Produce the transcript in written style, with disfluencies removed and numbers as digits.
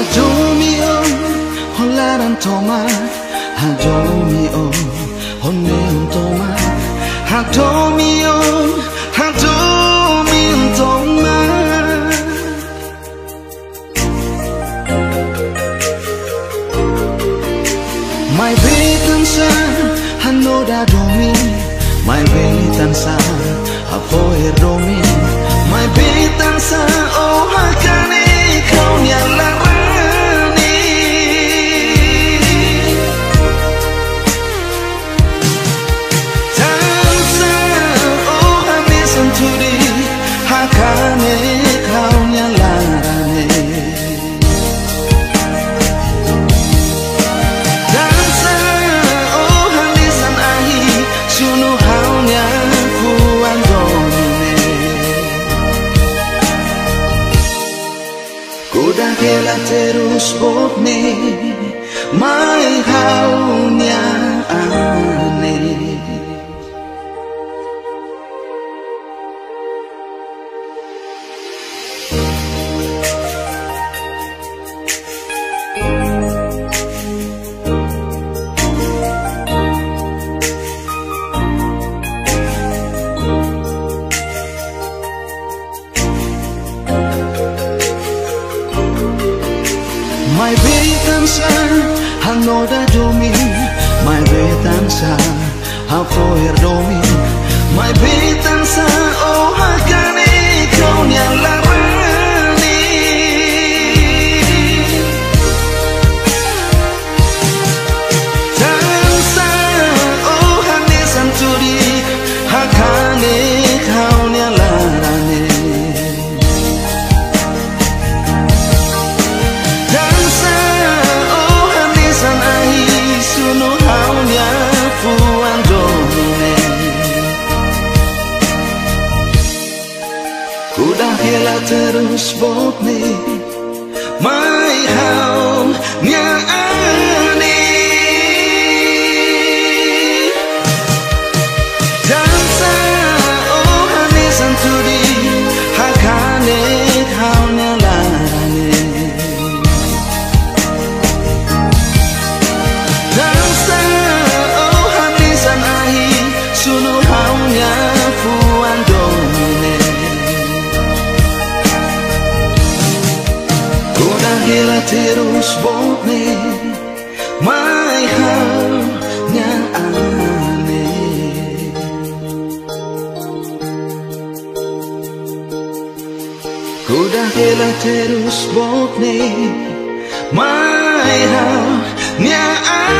Hajomion holaran toma Hajomion honeon toma Hajomion toma My betansa hanoda domi My betansa avoir domi My betansa oh hakane kau nyalarani Tansa oh hane senturi hakane kau nyalarani Tansa oh hane san ahi sunu haunya kuan domine Kuda kela terus botne mai haunya ane My betansa hanoda domi My betansa avoir domi My betansa oh hakane kau nyalarani Tansa oh hane santuri hakane kau nyalarani Sunu haunya puan domine Kuda hela terus botne Mai haunya ane Dansa oh hane santuri hakane haunya larane Sunu haunya puan domine Kuda hela terus botne Mai haunya ane Kuda hela terus botne Mai haunya ane